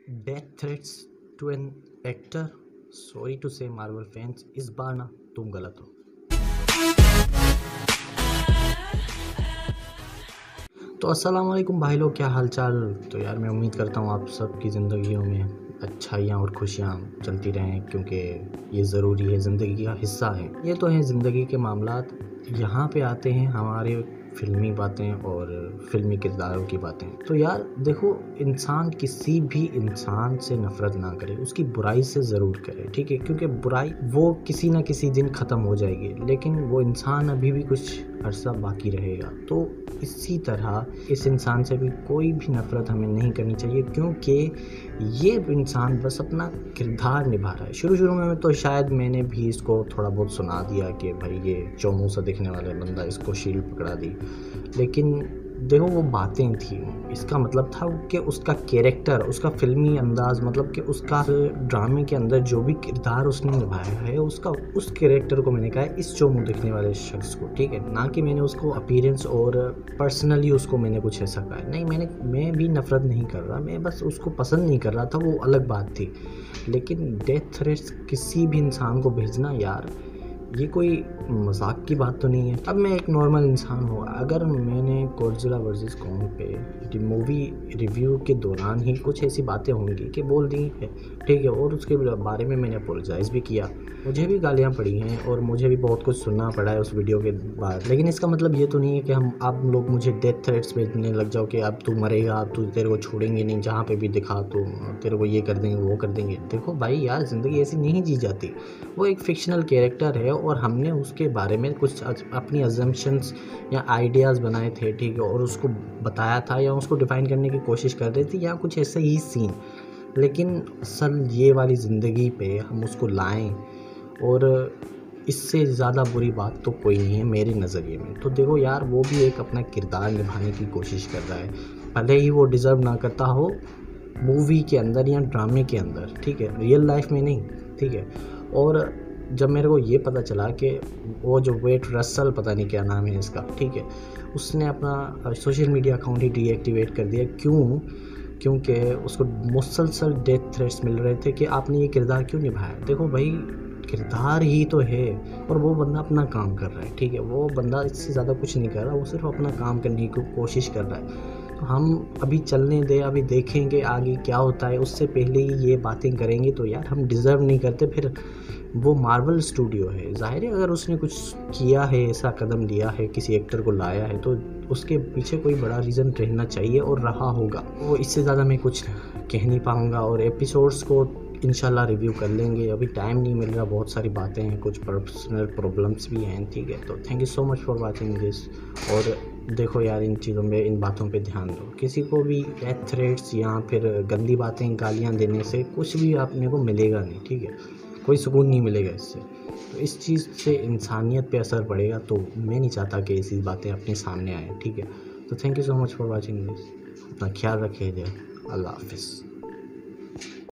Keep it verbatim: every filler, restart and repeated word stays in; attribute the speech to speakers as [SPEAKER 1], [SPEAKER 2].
[SPEAKER 1] Death threats to an actor, sorry to say Marvel fans, इस बार ना तुम गलत हो। तो अस्सलाम वालेकुम भाई लोग, क्या हाल चाल। तो यार मैं उम्मीद करता हूँ आप सबकी ज़िंदगियों में अच्छाइयाँ और खुशियाँ चलती रहें, क्योंकि ये ज़रूरी है, ज़िंदगी का हिस्सा है। ये तो है ज़िंदगी के मामलात। यहाँ पे आते हैं हमारे फ़िल्मी बातें और फ़िल्मी किरदारों की बातें। तो यार देखो, इंसान किसी भी इंसान से नफ़रत ना करे, उसकी बुराई से ज़रूर करे, ठीक है, क्योंकि बुराई वो किसी ना किसी दिन ख़त्म हो जाएगी, लेकिन वो इंसान अभी भी कुछ अरसा बाकी रहेगा। तो इसी तरह इस इंसान से भी कोई भी नफ़रत हमें नहीं करनी चाहिए, क्योंकि ये इंसान बस अपना किरदार निभा रहा है। शुरू शुरू में तो शायद मैंने भी इसको थोड़ा बहुत सुना दिया कि भाई ये चौमू सा दिखने वाला बंदा, इसको शील्ड पकड़ा दी, लेकिन देखो वो बातें थी। इसका मतलब था कि उसका कैरेक्टर, उसका फिल्मी अंदाज, मतलब कि उसका ड्रामे के अंदर जो भी किरदार उसने निभाया है, उसका उस कैरेक्टर को मैंने कहा है इस चोमू दिखने वाले शख्स को, ठीक है, ना कि मैंने उसको अपीयरेंस और पर्सनली उसको मैंने कुछ ऐसा कहा है। नहीं, मैंने मैं भी नफ़रत नहीं कर रहा, मैं बस उसको पसंद नहीं कर रहा था, वो अलग बात थी। लेकिन डेथ थ्रेट्स किसी भी इंसान को भेजना, यार ये कोई मजाक की बात तो नहीं है। अब मैं एक नॉर्मल इंसान हूँ, अगर मैंने गॉडजिला वर्सेस कॉन्ग पे मूवी रिव्यू के दौरान ही कुछ ऐसी बातें होंगी कि बोल दी है, ठीक है, और उसके बारे में मैंने अपोलोजाइज़ भी किया, मुझे भी गालियाँ पड़ी हैं और मुझे भी बहुत कुछ सुनना पड़ा है उस वीडियो के बाद। लेकिन इसका मतलब ये तो नहीं है कि हम आप लोग मुझे डेथ थ्रेट्स भेजने लग जाओ कि अब तू मरेगा, अब तू, तेरे को छोड़ेंगे नहीं, जहाँ पे भी दिखा तो तेरे को ये कर देंगे वो कर देंगे। देखो भाई यार, ज़िंदगी ऐसी नहीं जी जाती। वो एक फ़िक्शनल कैरेक्टर है और हमने उसके बारे में कुछ अपनी अजम्पशंस या आइडियाज़ बनाए थे, ठीक है, और उसको बताया था या उसको डिफ़ाइन करने की कोशिश कर रहे थे, या कुछ ऐसा ही सीन। लेकिन असल ये वाली ज़िंदगी पे हम उसको लाएं, और इससे ज़्यादा बुरी बात तो कोई नहीं है मेरे नज़रिए में। तो देखो यार, वो भी एक अपना किरदार निभाने की कोशिश कर रहा है, भले ही वो डिज़र्व ना करता हो मूवी के अंदर या ड्रामे के अंदर, ठीक है, रियल लाइफ में नहीं, ठीक है। और जब मेरे को ये पता चला कि वो जो वेट रसल, पता नहीं क्या नाम है इसका, ठीक है, उसने अपना सोशल मीडिया अकाउंट ही डीएक्टिवेट कर दिया। क्यों? क्योंकि उसको मुसलसल डेथ थ्रेट्स मिल रहे थे कि आपने ये किरदार क्यों निभाया। देखो भाई, किरदार ही तो है और वो बंदा अपना काम कर रहा है, ठीक है, वो बंदा इससे ज़्यादा कुछ नहीं कर रहा, वो सिर्फ अपना काम करने की कोशिश कर रहा है। तो हम अभी चलने दें, अभी देखेंगे आगे क्या होता है, उससे पहले ही ये बातें करेंगे तो यार हम डिज़र्व नहीं करते। फिर वो मार्वल स्टूडियो है, जाहिर है अगर उसने कुछ किया है, ऐसा कदम लिया है, किसी एक्टर को लाया है, तो उसके पीछे कोई बड़ा रीज़न रहना चाहिए और रहा होगा। वो इससे ज़्यादा मैं कुछ कह नहीं पाऊँगा, और एपिसोड्स को इंशाल्लाह रिव्यू कर लेंगे। अभी टाइम नहीं मिल रहा, बहुत सारी बातें हैं, कुछ पर्सनल प्रॉब्लम्स भी हैं, ठीक है। तो thank you so much for watching this. और देखो यार, इन चीज़ों में, इन बातों पे ध्यान दो। किसी को भी डेथ थ्रेट्स या फिर गंदी बातें, गालियाँ देने से कुछ भी आपने को मिलेगा नहीं, ठीक है, कोई सुकून नहीं मिलेगा इससे। तो इस चीज़ से इंसानियत पे असर पड़ेगा, तो मैं नहीं चाहता कि ऐसी बातें अपने सामने आएँ, ठीक है। तो thank you so much for watching this. अपना ख्याल रखिए, अल्लाह हाफिज़।